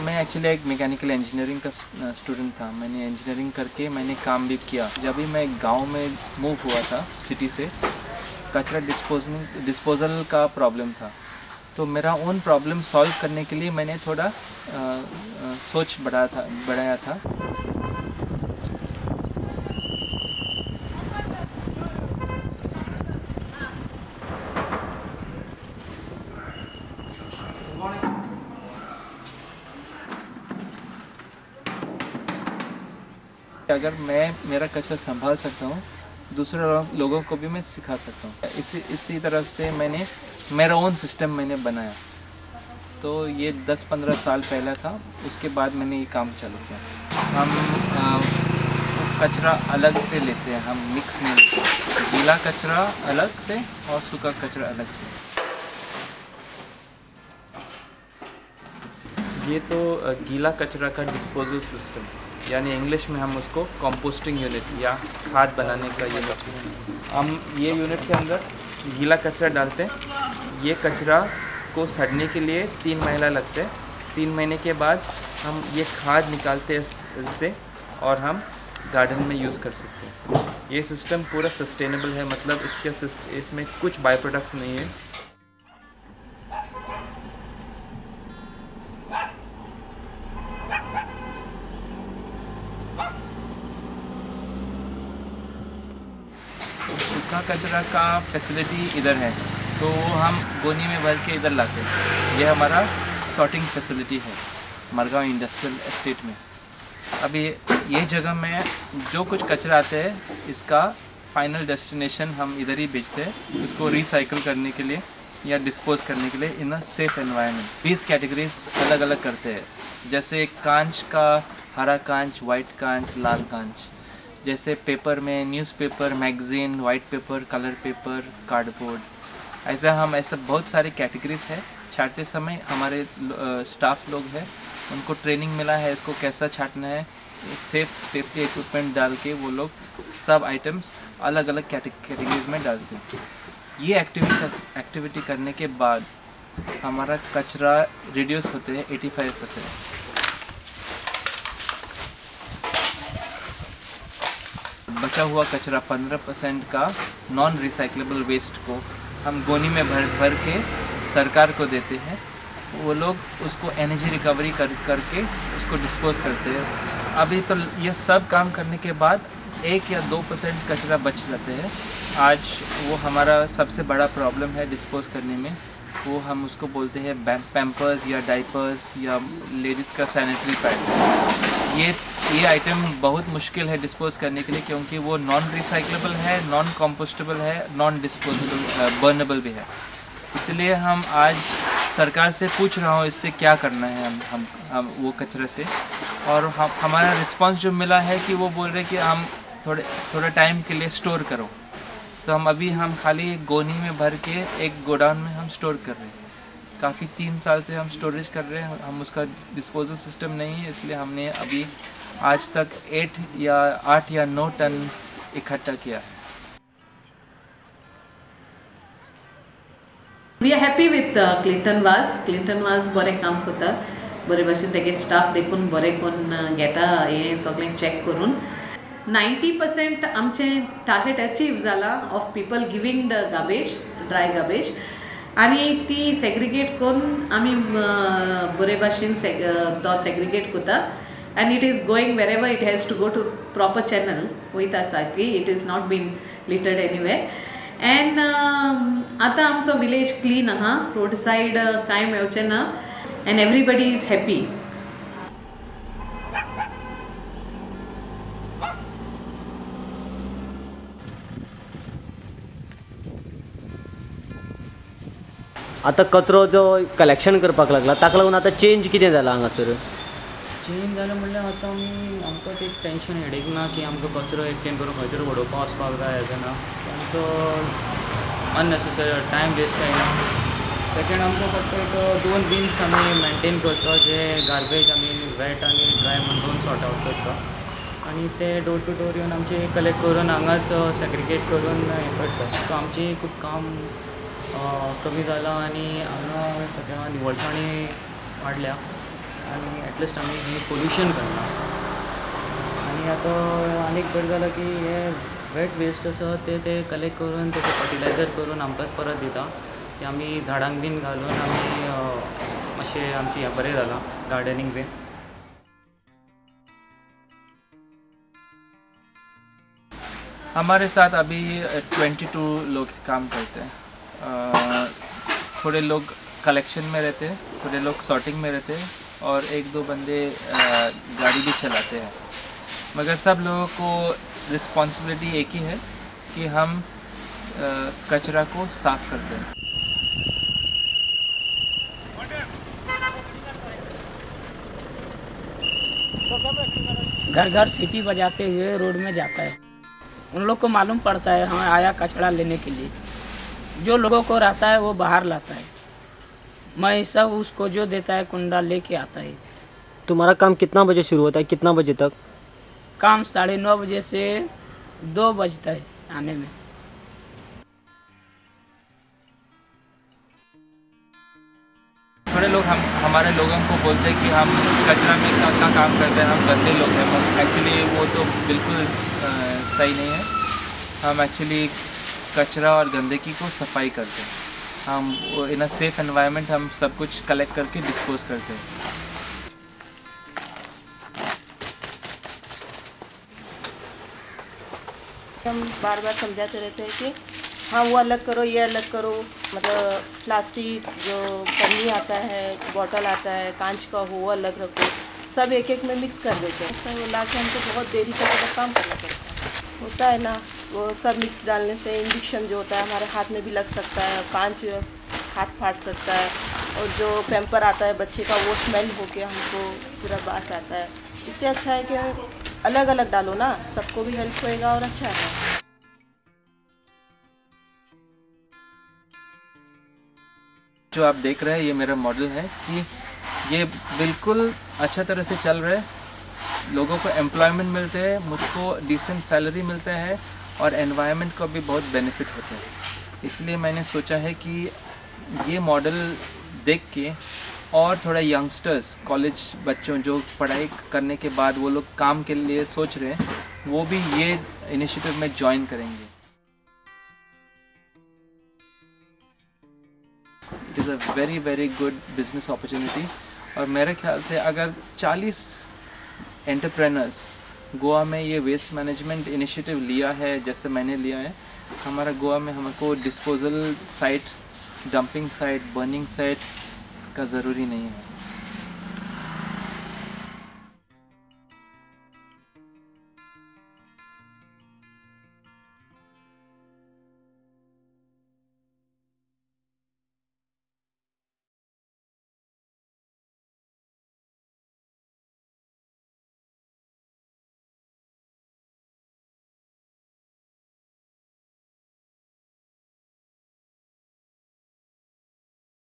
मैं एक्चुअली एक mechanical engineering का स्टूडेंट था। मैंने इंजीनियरिंग करके मैंने काम भी किया। जब भी मैं गांव में मूव हुआ था सिटी से, कचरा डिस्पोजल का प्रॉब्लम था, तो मेरा ओन प्रॉब्लम सॉल्व करने के लिए मैंने थोड़ा सोच बढ़ाया था। अगर मैं मेरा कचरा संभाल सकता हूँ, दूसरे लोगों को भी मैं सिखा सकता हूँ। इसी तरह से मैंने मेरा ओन सिस्टम मैंने बनाया। तो ये 10-15 साल पहले था। उसके बाद मैंने ये काम चालू किया। हम कचरा अलग से लेते हैं, हम मिक्स नहीं लेते। गीला कचरा अलग से और सूखा कचरा अलग से। ये तो गीला कचरा का डिस्पोजल सिस्टम, यानी इंग्लिश में हम उसको कंपोस्टिंग यूनिट या खाद बनाने का यूनिट। हम ये यूनिट के अंदर गीला कचरा डालते हैं। ये कचरा को सड़ने के लिए 3 महीना लगते हैं। 3 महीने के बाद हम ये खाद निकालते हैं इससे, और हम गार्डन में यूज़ कर सकते हैं। ये सिस्टम पूरा सस्टेनेबल है, मतलब इसमें कुछ बाय प्रोडक्ट्स नहीं है। सूखा कचरा का फैसिलिटी इधर है, तो वो हम गोनी में भर के इधर लाते हैं। ये हमारा सॉर्टिंग फैसिलिटी है मरगांव इंडस्ट्रियल एस्टेट में। अभी ये जगह में जो कुछ कचरा आते हैं, इसका फाइनल डेस्टिनेशन हम इधर ही भेजते हैं, उसको रिसाइकल करने के लिए या डिस्पोज करने के लिए in a safe environment. 20 categories अलग अलग करते हैं, जैसे कांच का हरा कांच, वाइट कांच, लाल कांच। जैसे पेपर में newspaper, magazine, white paper, colour paper, cardboard, ऐसा बहुत सारे कैटेगरीज है। छाटते समय हमारे स्टाफ लोग हैं, उनको ट्रेनिंग मिला है इसको कैसा छाटना है। सेफ्टी इक्विपमेंट डाल के वो लोग सब आइटम्स अलग अलग कैटेगरीज में डालते हैं। ये एक्टिविटी करने के बाद हमारा कचरा रिड्यूस होते हैं 85%। बचा हुआ कचरा 15% का नॉन रिसाइक्लेबल वेस्ट को हम गोनी में भर के सरकार को देते हैं। वो लोग उसको एनर्जी रिकवरी करके उसको डिस्पोज करते हैं। अभी तो ये सब काम करने के बाद 1 या 2% कचरा बच जाते हैं। आज वो हमारा सबसे बड़ा प्रॉब्लम है डिस्पोज करने में। वो हम उसको बोलते हैं पैम्पर्स या डाइपर्स या लेडीज़ का सैनिटरी पैड्स। ये आइटम बहुत मुश्किल है डिस्पोज करने के लिए, क्योंकि वो नॉन रिसाइक्लेबल है, नॉन कंपोस्टेबल है, नॉन डिस्पोजेबल बर्नेबल भी है। इसलिए हम आज सरकार से पूछ रहा हूँ इससे क्या करना है हम वो कचरे से। और हमारा रिस्पांस जो मिला है कि वो बोल रहे कि हम थोड़े टाइम के लिए स्टोर करो। तो हम खाली गोनी में भर के एक गोडाउन में हम स्टोर कर रहे हैं। काफ़ी 3 साल से हम स्टोरेज कर रहे हैं। हम उसका डिस्पोजल सिस्टम नहीं है, इसलिए हमने अभी आज तक 8 या 9 टन इकट्ठा किया है। We are happy with Clinton was बरें काम करता, बरे भाशेन तेगे स्टाफ देखून बरें कोन्न घेता, हें सगळें चॅक करून 90% आमचें टार्गेट अचीव जाला of people giving the garbage, dry garbage, आनी ती सेग्रिगेट करून आमी बरे भाशेन तो सेग्रिगेट करता। And it is going wherever it has to go to proper channel वयता सारकी, it is not been littered anywhere. And आतां आमचो विलेज क्लीन आहा, रोड सायड कांय मेळचें ना, एंड एवरीबडी इज हॅपी। आता कचरो जो कलेक्शन करपाक लागला, ताका लागून आतां चेंज कितें जाला हांगासर? चेंज जालें म्हणल्यार आतां आमकां ते टेंशन हेडेक ना की आमकां कचरो एकटेन करून खंय तरी उडोवपाक वचपाक जाय, हेजो ना। आमचो अननेसेसरी टायम वेस्ट जायना। सेकेंड आमकां फक्त एक 2 बिन्स आमी मेंटेन करता, जे गार्बेज आमी वेट आनी ड्राय म्हणून 2 सॉर्ट आवट करता, आनी ते डोर टू डोर येवन आमचे कलेक्ट करून हांगाच सेग्रिगेट करून हें करता। सो आमचें खूब काम कमी जाला, आनी हांगा सद्या निवळसाणी वाडल्या। आणि ॲटलिस्ट आमी ही पोल्युशन करना. आणि आता आनीक बरें जालां की हे वेट वेस्ट आसा ते कलेक्ट करून तें फर्टिलायझर करून आमकांच परत दिता की आमी झाडांक बीन घालून आमी मातशें आमचें हें बरें जालां गार्डनिंग बीन. हमारे साथ अभी 22 लोग काम करते हैं. थोड़े लोग कलेक्शन में रहते हैं, थोड़े लोग सॉर्टिंग में रहते हैं और एक दो बंदे गाड़ी भी चलाते हैं. मगर सब लोगों को रिस्पॉन्सिबिलिटी एक ही है कि हम कचरा को साफ़ करते हैं. घर घर सीटी बजाते हुए रोड में जाता है. उन लोग को मालूम पड़ता है हाँ आया कचरा लेने के लिए. जो लोगों को रहता है वो बाहर लाता है. मैं सब उसको जो देता है कुंडा लेके आता है. तुम्हारा काम कितना बजे शुरू होता है, कितना बजे तक? काम 9:30 बजे से 2 बजता है आने में. थोड़े लोग हमारे लोगों को बोलते हैं कि हम कचरा में का काम करते हैं, हम गंदे लोग हैं. एक्चुअली वो तो बिल्कुल सही नहीं है. हम एक्चुअली कचरा और गंदगी को सफाई करते हैं. हम इन अ सेफ एनवायरनमेंट हम सब कुछ कलेक्ट करके डिस्पोज करते हैं. हम बार बार समझाते रहते हैं कि हाँ वो अलग करो, ये अलग करो. मतलब प्लास्टिक जो पन्नी आता है, बॉटल आता है, कांच का हो वो अलग रखो. सब एक एक में मिक्स कर देते हैं. वो ला के हमको बहुत देरी तक काम करना पड़ता है. होता है ना वो सब मिक्स डालने से इंजेक्शन जो होता है हमारे हाथ में भी लग सकता है, कांच हाथ फाट सकता है. और जो पैम्पर आता है बच्चे का वो स्मेल होके हमको पूरा बास आता है. इससे अच्छा है कि अलग अलग डालो ना, सबको भी हेल्प होएगा और अच्छा है. जो आप देख रहे हैं ये मेरा मॉडल है कि ये बिल्कुल अच्छा तरह से चल रहा है. लोगों को एम्प्लॉयमेंट मिलते हैं, मुझको डिसेंट सैलरी मिलता है और एनवायरनमेंट को भी बहुत बेनिफिट होता है. इसलिए मैंने सोचा है कि ये मॉडल देख के और थोड़ा यंगस्टर्स, कॉलेज बच्चों जो पढ़ाई करने के बाद वो लोग काम के लिए सोच रहे हैं, वो भी ये इनिशिएटिव में ज्वाइन करेंगे. It is a very good business opportunity. और मेरे ख्याल से अगर 40 एंटरप्रेनर्स गोवा में ये वेस्ट मैनेजमेंट इनिशिएटिव लिया है जैसे मैंने लिया है, हमारा गोवा में हमको disposal site, dumping site, burning site का ज़रूरी नहीं है.